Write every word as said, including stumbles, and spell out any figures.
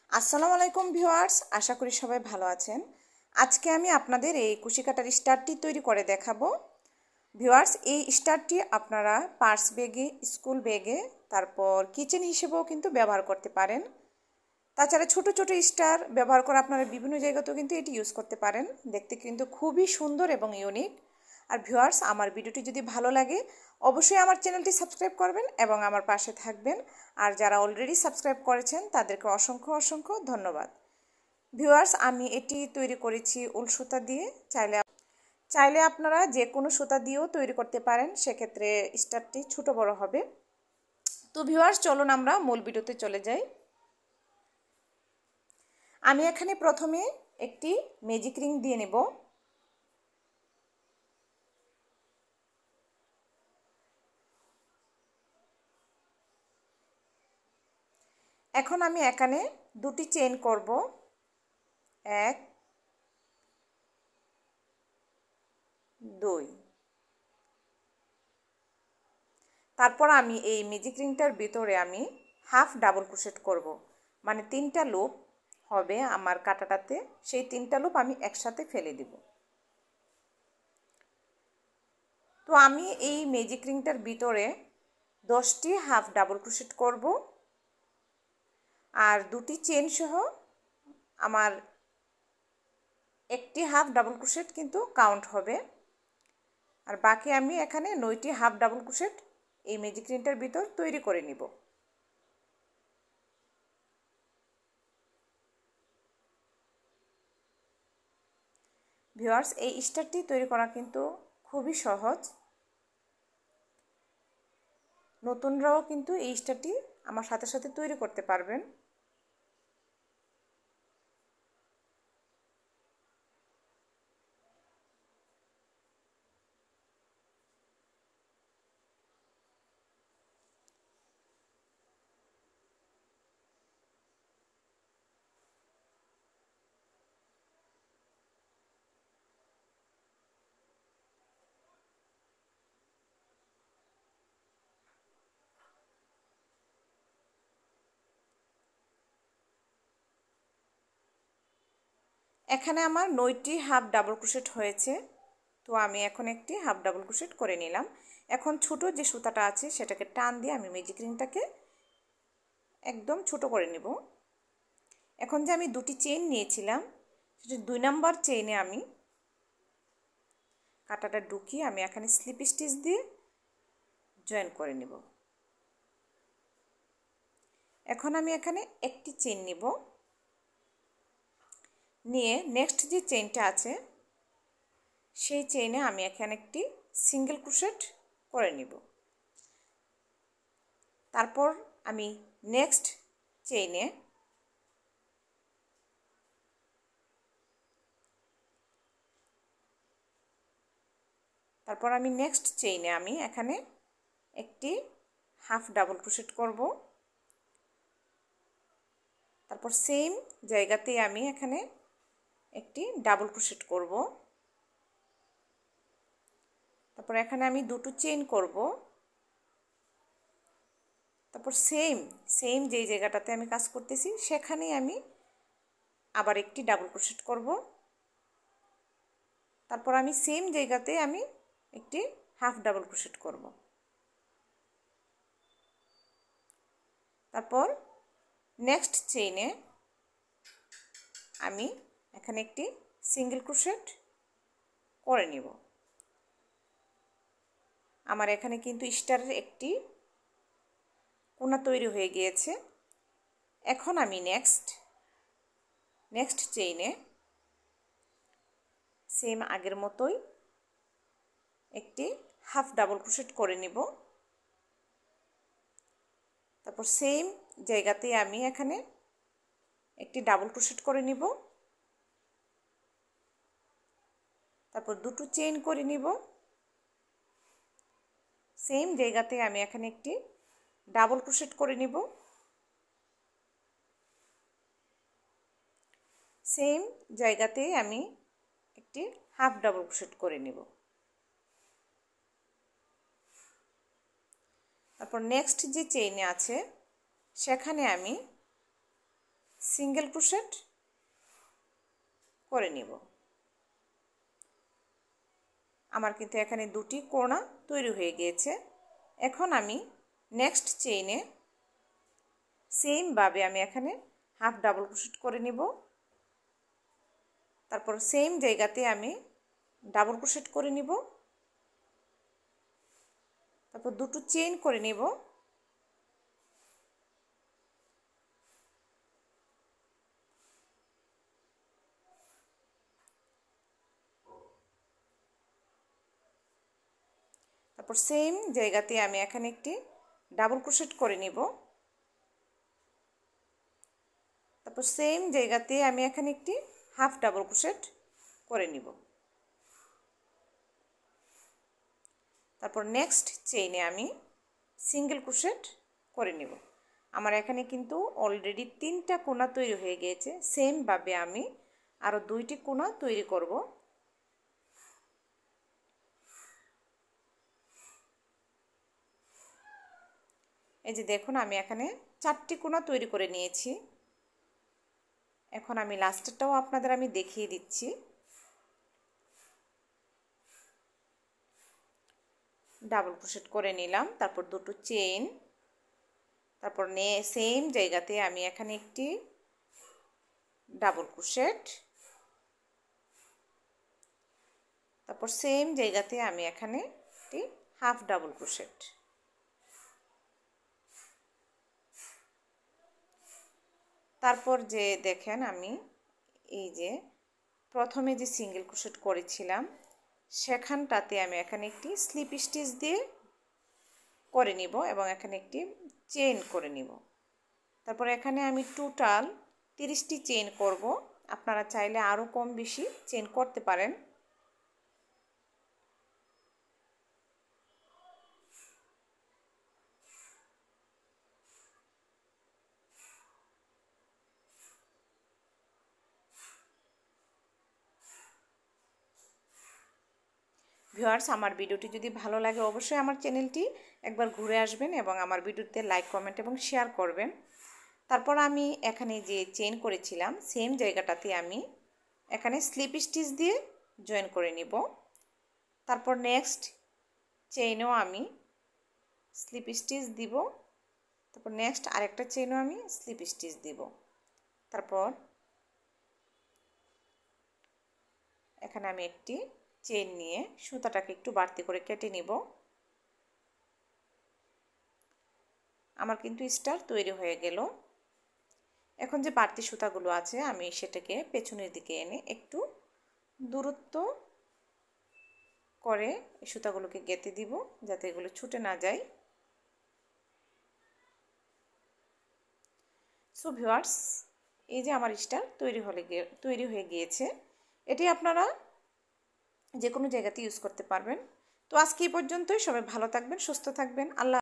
আসসালামু আলাইকুম ভিউয়ার্স, আশা করি সবাই ভালো আছেন। আজকে আমি আপনাদের এই কুশি কাটার স্টারটি তৈরি করে দেখাবো। ভিউয়ার্স, এই স্টারটি আপনারা পার্স ব্যাগে, স্কুল ব্যাগে, তারপর কিচেন হিসেবেও কিন্তু ব্যবহার করতে পারেন। তাছাড়া ছোট ছোট স্টার ব্যবহার করে আপনারা বিভিন্ন জায়গাতেও কিন্তু এটি ইউজ করতে পারেন। দেখতে কিন্তু খুবই সুন্দর এবং ইউনিক। আর ভিউয়ার্স, আমার ভিডিওটি যদি ভালো লাগে অবশ্যই আমার চ্যানেলটি সাবস্ক্রাইব করবেন এবং আমার পাশে থাকবেন। আর যারা অলরেডি সাবস্ক্রাইব করেছেন তাদেরকে অসংখ্য অসংখ্য ধন্যবাদ। ভিউয়ার্স, আমি এটি তৈরি করেছি উল সুতা দিয়ে। চাইলে চাইলে আপনারা যে কোনো সুতা দিয়েও তৈরি করতে পারেন, সেক্ষেত্রে স্টারটি ছোট বড় হবে। তো ভিউয়ার্স, চলুন আমরা মূল ভিডিওতে চলে যাই। আমি এখানে প্রথমে একটি ম্যাজিক রিং দিয়ে নেব। এখন আমি এখানে দুটি চেইন করব, এক দুই। তারপর আমি এই ম্যাজিক রিংটার ভিতরে আমি হাফ ডাবল ক্রোশেট করব, মানে তিনটা লুপ হবে আমার কাটাটাতে, সেই তিনটা লুপ আমি একসাথে ফেলে দিব। তো আমি এই ম্যাজিক রিংটার ভিতরে দশটি হাফ ডাবল ক্রোশেট করব, আর দুটি চেন সহ আমার একটি হাফ ডাবল ক্রোশেট কিন্তু কাউন্ট হবে। আর বাকি আমি এখানে নয়টি হাফ ডাবল ক্রোশেট এই ম্যাজিক রিংটার ভিতর তৈরি করে নিব। ভিউয়ার্স, এই স্টারটি তৈরি করা কিন্তু খুবই সহজ। নতুনরাও কিন্তু এই স্টারটি আমার সাথে সাথে তৈরি করতে পারবেন। এখানে আমার নয়টি হাফ ডাবল ক্রোশেট হয়েছে। তো আমি এখন একটি হাফ ডাবল ক্রোশেট করে নিলাম। এখন ছোট যে সুতাটা আছে সেটাকে টান দিয়ে আমি ম্যাজিক রিংটাকে একদম ছোট করে নিব। এখন যে আমি দুটি চেইন নিয়েছিলাম, সেটা দুই নাম্বার চেইনে আমি কাঁটাটা ঢুকিয়ে আমি এখানে স্লিপ স্টিচ দিয়ে জয়েন করে নিব। এখন আমি এখানে একটি চেইন নিব, নিয়ে নেক্সট যে চেইনটা আছে সেই চেইনে আমি এখানে একটি সিঙ্গেল ক্রোশেট করে নিব। তারপর আমি নেক্সট চেইনে তারপর আমি নেক্সট চেইনে আমি এখানে একটি হাফ ডাবল ক্রোশেট করব। তারপর সেম জায়গাতে আমি এখানে একটি ডাবল ক্রোশেট করব। তারপর এখানে আমি দুটো চেইন করব। তারপর সেম সেম যেই জায়গাটাতে আমি কাজ করতেছি সেখানেই আমি আবার একটি ডাবল ক্রোশেট করব। তারপর আমি সেম জায়গাতে আমি একটি হাফ ডাবল ক্রোশেট করব। তারপর নেক্সট চেইনে আমি এখানে একটি সিঙ্গেল ক্রোশেট করে নিব। আমার এখানে কিন্তু স্টারের একটি কোনা তৈরি হয়ে গিয়েছে। এখন আমি নেক্সট নেক্সট চেইনে সেম আগের মতোই একটি হাফ ডাবল ক্রোশেট করে নিব। তারপর সেম জায়গাতে আমি এখানে একটি ডাবল ক্রোশেট করে নিব। তারপর দুটো চেইন করে নিব। সেম জায়গাতে আমি এখানে একটি ডাবল ক্রোশেট করে নিব। সেম জায়গাতে আমি একটি হাফ ডাবল ক্রোশেট করে নিব। তারপর নেক্সট যে চেইনে আছে সেখানে আমি সিঙ্গেল ক্রোশেট করে নিব। আমার কিন্তু এখানে দুটি কোণা তৈরি হয়ে গিয়েছে। এখন আমি নেক্সট চেইনে সেমভাবে আমি এখানে হাফ ডাবল ক্রোশেট করে নিব। তারপর সেম জায়গাতে আমি ডাবল ক্রোশেট করে নিব। তারপর দুটো চেইন করে নিব। তারপর সেম জায়গাতে আমি এখানে একটি ডাবল ক্রোশেট করে নিব। তারপর সেম জায়গাতে আমি এখানে একটি হাফ ডাবল ক্রোশেট করে নিব। তারপর নেক্সট চেইনে আমি সিঙ্গেল ক্রোশেট করে নিব। আমার এখানে কিন্তু অলরেডি তিনটা কোণা তৈরি হয়ে গিয়েছে। সেমভাবে আমি আরও দুইটি কোণা তৈরি করব। এই যে দেখুন, আমি এখানে চারটি কোণা তৈরি করে নিয়েছি। এখন আমি লাস্টেরটাও আপনাদের আমি দেখিয়ে দিচ্ছি। ডাবল ক্রোশেট করে নিলাম, তারপর দুটো চেইন, তারপর নে সেম জায়গাতে আমি এখানে একটি ডাবল ক্রোশেট, তারপর সেম জায়গাতে আমি এখানে একটি হাফ ডাবল ক্রোশেট। তারপর যে দেখেন আমি এই যে প্রথমে যে সিঙ্গেল ক্রোশেট করেছিলাম সেখানটাতে আমি এখানে একটি স্লিপ স্টিচ দিয়ে করে নিব এবং এখানে একটি চেইন করে নিব। তারপর এখানে আমি টোটাল তিরিশটি চেইন করব। আপনারা চাইলে আরও কম বেশি চেইন করতে পারেন। ভিউয়ার্স, আমার ভিডিওটি যদি ভালো লাগে অবশ্যই আমার চ্যানেলটি একবার ঘুরে আসবেন এবং আমার ভিডিওতে লাইক, কমেন্ট এবং শেয়ার করবেন। তারপর আমি এখানে যে চেইন করেছিলাম সেম জায়গাটাতে আমি এখানে স্লিপ স্টিচ দিয়ে জয়েন করে নিব। তারপর নেক্সট চেইনও আমি স্লিপ স্টিচ দিব। তারপর নেক্সট আরেকটা চেইনও আমি স্লিপ স্টিচ দিব। তারপর এখানে আমি একটি চেইন নিয়ে সুতাটাকে একটু বাড়তি করে কেটে নিব। আমার কিন্তু স্টার তৈরি হয়ে গেল। এখন যে বাড়তি সুতাগুলো আছে আমি সেটাকে পেছনের দিকে এনে একটু দূরত্ব করে এই সুতাগুলোকে গেঁথে দিব যাতে এগুলো ছুটে না যায়। সো ভিউয়ার্স, এই যে আমার স্টার তৈরি হলে তৈরি হয়ে গিয়েছে। এটি আপনারা যে কোনো জায়গাতে ইউজ করতে পারবেন। তো আজকে এই পর্যন্তই। সবাই ভালো থাকবেন, সুস্থ থাকবেন। আল্লাহ।